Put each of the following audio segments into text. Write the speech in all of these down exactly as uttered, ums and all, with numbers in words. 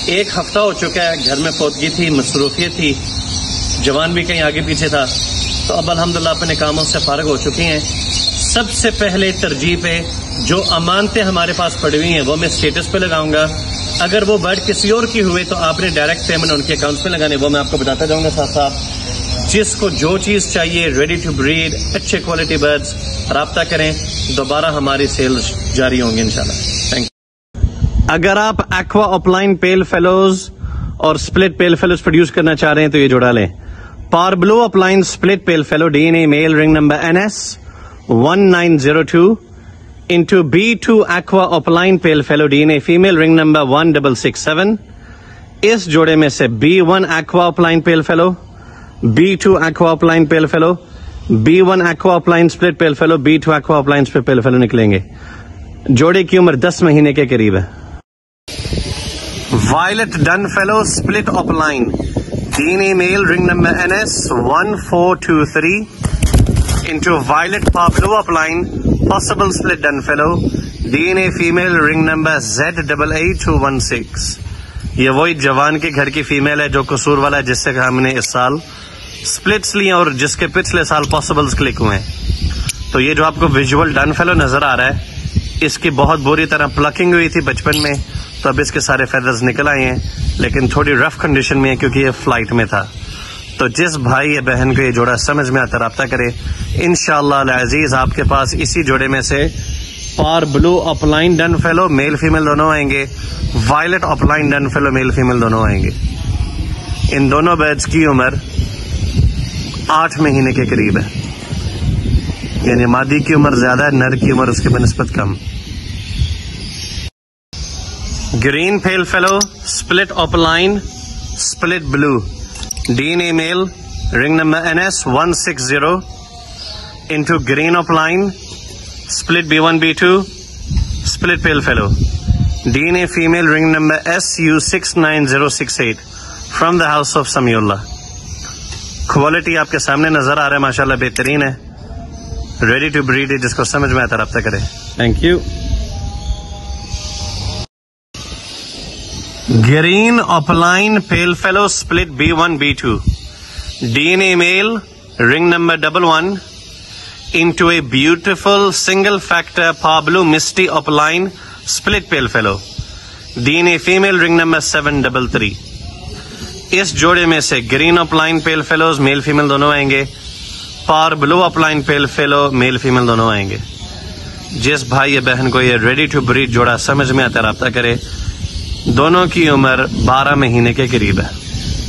एक हफ्ता हो चुका है, घर में फौतगी थी, मसरूफियत थी, जवान भी कहीं आगे पीछे था, तो अब अल्हम्दुलिल्लाह अपने कामों से फारग हो चुके हैं। सबसे पहले तरजीह पे जो अमानतें हमारे पास पड़ी हुई हैं वो मैं स्टेटस पे लगाऊंगा। अगर वो बर्ड किसी और की हुए तो आपने डायरेक्ट पेमेंट उनके अकाउंट पे लगाने, वो मैं आपको बताता जाऊंगा साथ साथ। जिसको जो चीज चाहिए, रेडी टू ब्रीड, अच्छे क्वालिटी बर्ड्स, राब्ता करें, दोबारा हमारी सेल्स जारी होंगी इंशाल्लाह। Thank you. अगर आप एक्वा ऑफलाइन पेल फेलोज और स्प्लिट पेल फेलोज प्रोड्यूस करना चाह रहे हैं तो ये जोड़ा लें। Pair blue opaline split pale fallow DNA male ring number N S one nine zero two into B two aqua opaline pale fallow DNA female ring number one double six seven. इस जोड़े में से B one aqua opaline pale fallow, B two aqua opaline pale fallow, B one aqua opaline split pale fallow, B two aqua opaline split pale fallow निकलेंगे। जोड़े की उम्र दस महीने के करीब है। Violet dun fallow split opaline DNA male ring number N S one four two three into violet Pablo opaline possible split dun fallow DNA female ring number Z double eight to one six. ये वही जवान के घर की female है जो कसूर वाला है, जिससे हमने इस साल स्प्लिट्स लिए और जिसके पिछले साल पॉसिबल्स क्लिक हुए हैं। तो ये जो आपको विजुअल डन फेलो नजर आ रहा है, इसकी बहुत बुरी तरह प्लकिंग हुई थी बचपन में, तो अब इसके सारे फेदर्स निकल आए हैं, लेकिन थोड़ी रफ कंडीशन में है क्योंकि ये फ्लाइट में था। तो जिस भाई या बहन को ये जोड़ा समझ में आता राब्ता करे, इंशाअल्लाह अजीज आपके पास इसी जोड़े में से पार blue opaline dun fallow male female दोनों आएंगे, violet opaline dun fallow male female दोनों आएंगे। इन दोनों बर्ड्स की उम्र आठ महीने के करीब है, यानी मादी की उम्र ज्यादा है, नर की उम्र उसके बनिस्बत कम। Green pale fallow split opaline split blue DNA male ring number N S one six zero into green opaline split B one B two split pale fallow DNA female ring number S U six nine zero six eight from the house of Samiullah. Quality आपके सामने नजर आ रहा है, माशाल्लाह बेहतरीन है, ready to breed है, जिसको समझ में आता राब्ता करे। Thank you. Green opaline pale fallow split B one B two DNA male ring number double one into a beautiful single factor Pablo Misty Opaline split pale fellow D N A female ring number seven double three। इस जोड़े में से green opaline pale fallows male female दोनों आएंगे, पार blue opaline pale fallow male female दोनों आएंगे। जिस भाई या बहन को ये रेडी टू ब्रीड जोड़ा समझ में आता राब्ता करे। दोनों की उम्र बारह महीने के करीब है।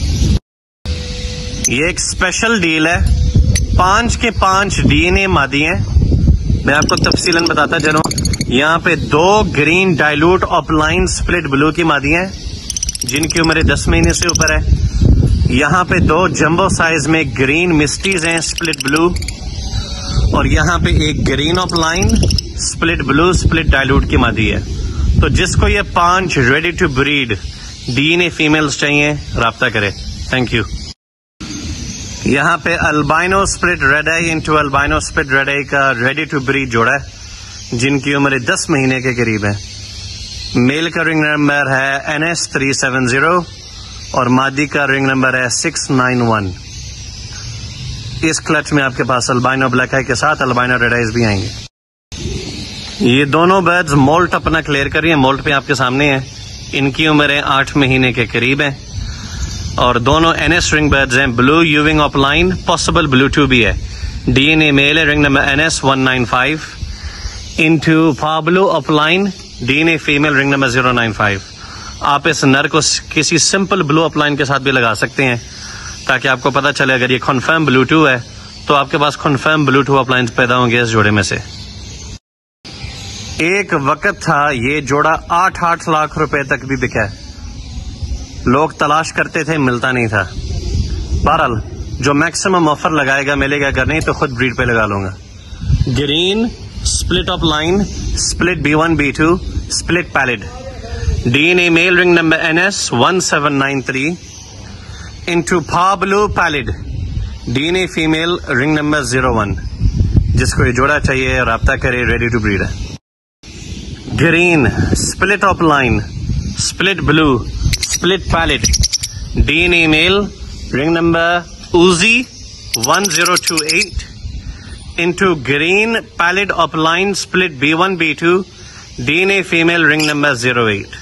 ये एक स्पेशल डील है, पांच के पांच डीएनए मादी हैं। मैं आपको तफसीलन बताता चलूं, यहाँ पे दो green dilute opaline split blue की मादी हैं जिनकी उम्र दस महीने से ऊपर है। यहाँ पे दो जंबो साइज में ग्रीन मिस्टीज हैं स्प्लिट ब्लू, और यहाँ पे एक green opaline split blue split dilute की मादी है। तो जिसको ये पांच ready to breed DNA females चाहिए राब्ता करे। Thank you. यहाँ पे albino split red eye into albino split red eye का रेडी टू ब्रीड जोड़ा है जिनकी उम्र दस महीने के करीब है। मेल का रिंग नंबर है N S three seven zero और मादी का रिंग नंबर है सिक्स नाइन वन। इस क्लच में आपके पास अल्बाइनो ब्लैक आई के साथ अल्बाइनो रेड आइज भी आएंगे। ये दोनों बर्ड्स मोल्ट अपना क्लियर कर रही है, मोल्ट पे आपके सामने है। इनकी उम्र है आठ महीने के करीब है और दोनों एनएस रिंग बर्ड्स हैं। ब्लू यूविंग अपलाइन पॉसिबल ब्लू टू भी है। डीएनए मेल है ring number N S one nine five into Pablo opaline DNA female ring number zero nine five. आप इस नर को किसी सिंपल ब्लू अपलाइन के साथ भी लगा सकते हैं ताकि आपको पता चले अगर ये कन्फर्म ब्लू टू है तो आपके पास कन्फर्म ब्लू टू अपलाइन पैदा होंगे इस जोड़े में से। एक वक्त था ये जोड़ा आठ आठ लाख रुपए तक भी बिका है, लोग तलाश करते थे, मिलता नहीं था। बहरहाल जो मैक्सिमम ऑफर लगाएगा मिलेगा, अगर नहीं तो खुद ब्रीड पे लगा लूंगा। Green split opaline split B one B two split pallid DNA male ring number N S one seven nine three into Pablo pallid DNA female ring number zero one. जिसको ये जोड़ा चाहिए राब्ता करे, ready to breed है। Green split opaline split blue split pallid. D N A male, ring number Uzi one zero two eight into green pallid opaline split B one B two, D N A female, ring number zero eight.